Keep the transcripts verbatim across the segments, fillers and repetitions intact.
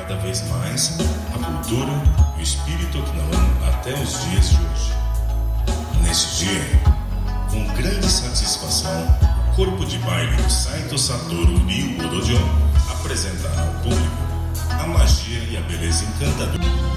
cada vez mais a cultura e o espírito okinawan até os dias de hoje. Neste dia, com grande satisfação, o corpo de baile do Saito Satoru Ryu Odojo apresentará ao público a magia e a beleza encantadora.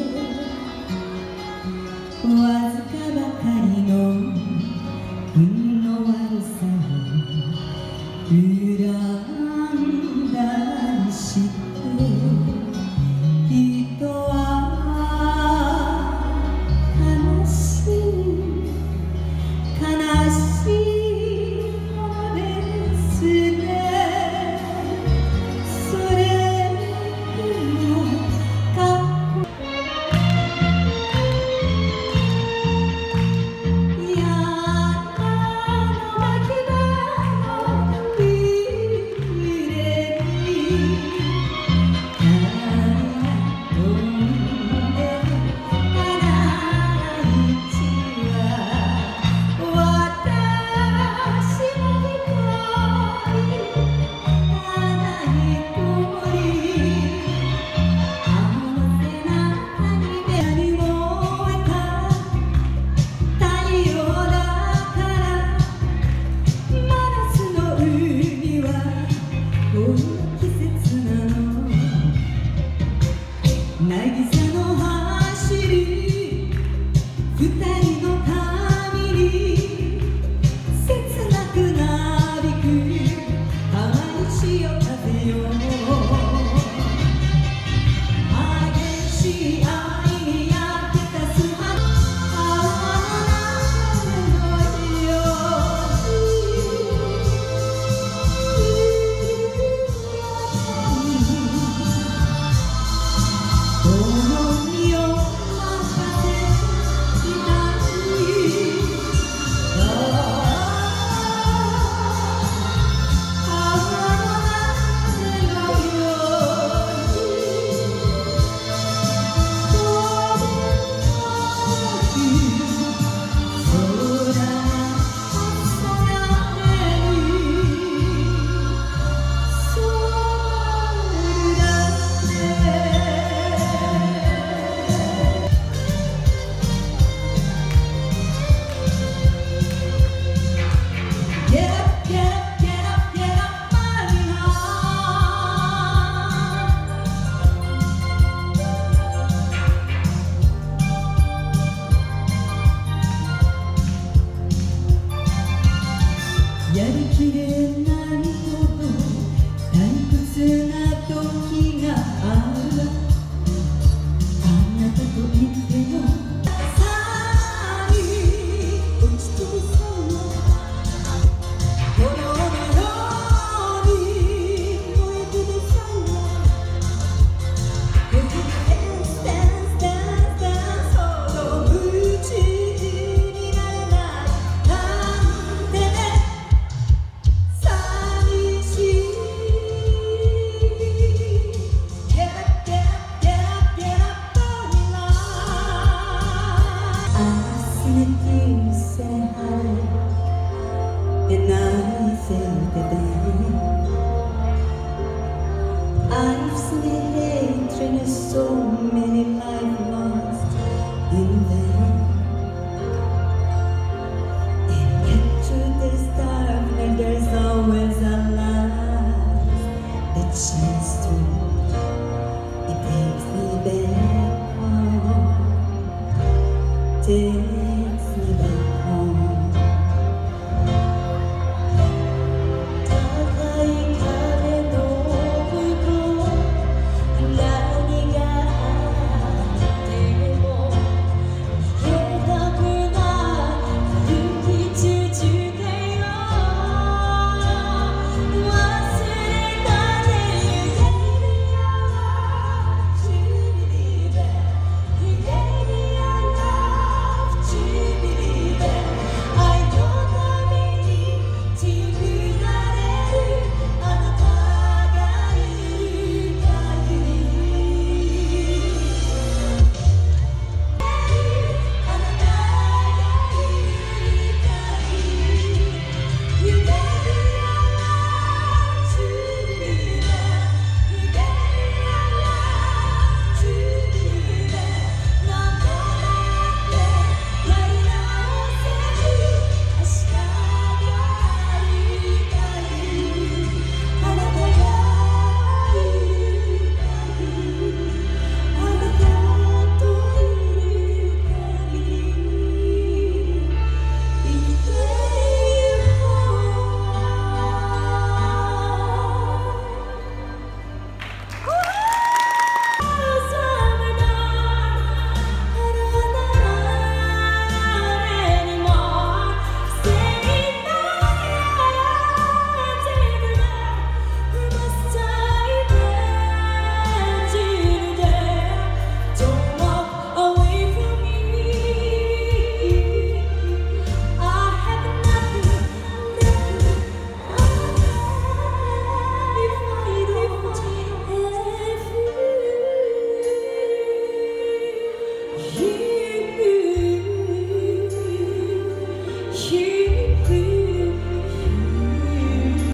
わずかばかりの運の悪さを恨んだりして人は悲しい悲しいものですね。それでもかっこやったの巻き場の入れに「風が飛んで花市は私も一人ただ一人」「青の背中に目に燃えた太陽だから」「真夏の海はこんな季節なの」「渚の走り二人の旅に切なくなびく浜に潮風よ」「激しい愛に焼けた素肌泡の中のように」「この身を任せたい」「ああ泡の中のように」「飛ぶ空が細やめに染まるだけ」Get up, get up, get up, get up, Marina. やりきれないほど退屈な時がある。あなたといてもさに落ち着きそうな炎のように燃えてるさよ。ダンスダンスダンスダンスほど夢中になれないなんてね。寂しい Get up, get up, get up, get up, Marina. I listened to you say hi and I say the day